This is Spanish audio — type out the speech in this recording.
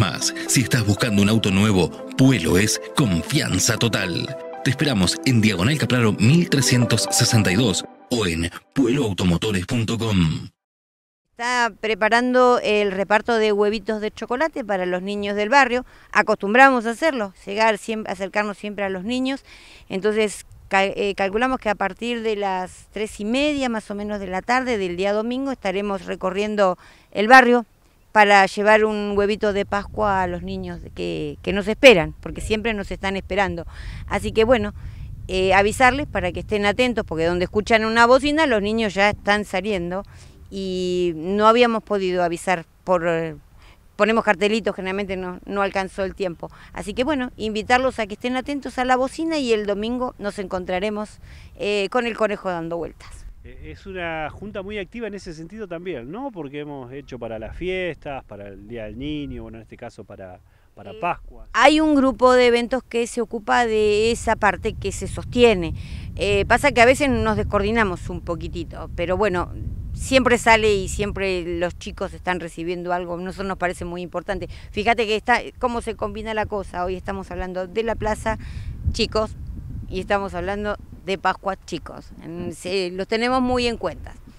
más. Si estás buscando un auto nuevo, Puelo es confianza total. Te esperamos en Diagonal Capraro 1362 o en pueloautomotores.com. Está preparando el reparto de huevitos de chocolate para los niños del barrio. Acostumbramos a hacerlo, acercarnos siempre a los niños. Entonces calculamos que a partir de las 3:30 más o menos de la tarde del día domingo estaremos recorriendo el barrio para llevar un huevito de Pascua a los niños que nos esperan, porque siempre nos están esperando. Así que bueno, avisarles para que estén atentos, porque donde escuchan una bocina los niños ya están saliendo y no habíamos podido avisar ponemos cartelitos, generalmente no alcanzó el tiempo. Así que bueno, invitarlos a que estén atentos a la bocina y el domingo nos encontraremos con el conejo dando vueltas. Es una junta muy activa en ese sentido también, ¿no? Porque hemos hecho para las fiestas, para el Día del Niño, bueno, en este caso para Pascua. Hay un grupo de eventos que se ocupa de esa parte que se sostiene. Pasa que a veces nos descoordinamos un poquitito, pero bueno, siempre sale y siempre los chicos están recibiendo algo, a nosotros nos parece muy importante. Fíjate que cómo se combina la cosa, hoy estamos hablando de la plaza, chicos, y estamos hablando de Pascua, chicos. Los tenemos muy en cuenta.